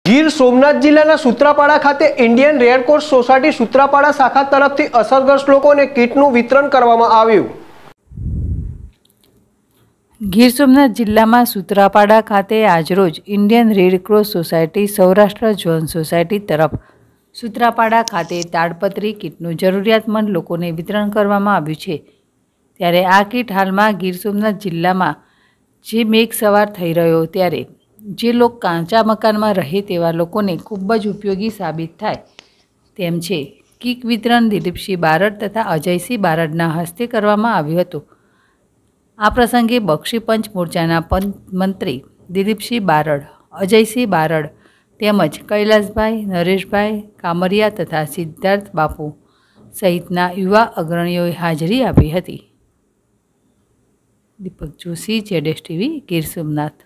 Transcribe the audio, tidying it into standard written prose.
ગીર સોમનાથ જિલ્લાના સૂત્રાપાડા ખાતે Indian red cross society Sutrapada શાખા તરફથી અસરગ્રસ્ત લોકોને કીટનું વિતરણ કરવામાં આવ્યું। ગીર સોમનાથ જિલ્લામાં સૂત્રાપાડા ખાતે આજરોજ Indian red cross society Saurashtra zone society તરફ સૂત્રાપાડા ખાતે તાડપત્રી કીટનું જરૂરિયાતમંદ લોકોને વિતરણ કરવામાં આવ્યું છે। ત્યારે આ કીટ હાલમાં ગીર સોમનાથ જિલ્લામાં જે મેઘ સવાર થઈ રહ્યો ત્યારે જે લોકો કાચા મકાનમાં રહે તેવા લોકોને ખૂબ જ ઉપયોગી સાબિત થાય તેમ છે। કીટ વિતરણ દિલીપસિંહ બારડ તથા અજયસિંહ બારડના હસ્તે કરવામાં આવ્યું હતું। આ પ્રસંગે બક્ષી પંચ મોરચાના મંત્રી દિલીપસિંહ બારડ, અજયસિંહ બારડ તેમજ કૈલાસભાઈ, નરેશભાઈ કામરિયા તથા સિદ્ધાર્થ બાપુ સહિતના યુવા અગ્રણીઓએ હાજરી આપી હતી। દીપક જોશી, ZSTV, ગીર સોમનાથ।